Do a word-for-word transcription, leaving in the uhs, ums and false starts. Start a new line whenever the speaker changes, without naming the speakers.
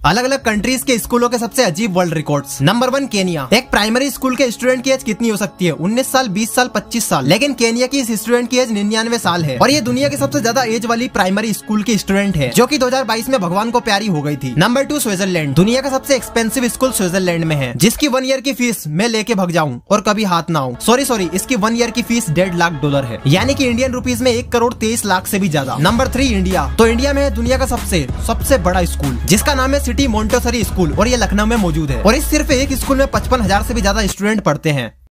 अलग अलग कंट्रीज के स्कूलों के सबसे अजीब world records. Number one, Kenya. एक प्राइमरी स्कूल के स्टूडेंट की एज कितनी हो सकती है? उन्नीस साल, बीस साल, पच्चीस साल। लेकिन केनिया की इस स्टूडेंट की एज निन्यानवे साल है और ये दुनिया की सबसे ज्यादा एज वाली प्राइमरी स्कूल की स्टूडेंट है, जो कि दो हज़ार बाईस में भगवान को प्यारी हो गई थी। Number two, Switzerland. दुनिया का सबसे एक्सपेंसिव स्कूल स्विट्जरलैंड में है, जिसकी वन ईयर की फीस मैं लेके भग जाऊं और कभी हाथ ना आऊं। सॉरी सॉरी इसकी वन ईयर की फीस डेढ़ लाख डॉलर है, यानी कि इंडियन रुपीज में एक करोड़ तेईस लाख से भी ज्यादा। Number three, India. तो इंडिया में है दुनिया का सबसे सबसे बड़ा स्कूल, जिसका नाम है सिटी मोंटेसरी स्कूल और ये लखनऊ में मौजूद है। और इस सिर्फ एक स्कूल में पचपन हजार से भी ज्यादा स्टूडेंट पढ़ते हैं।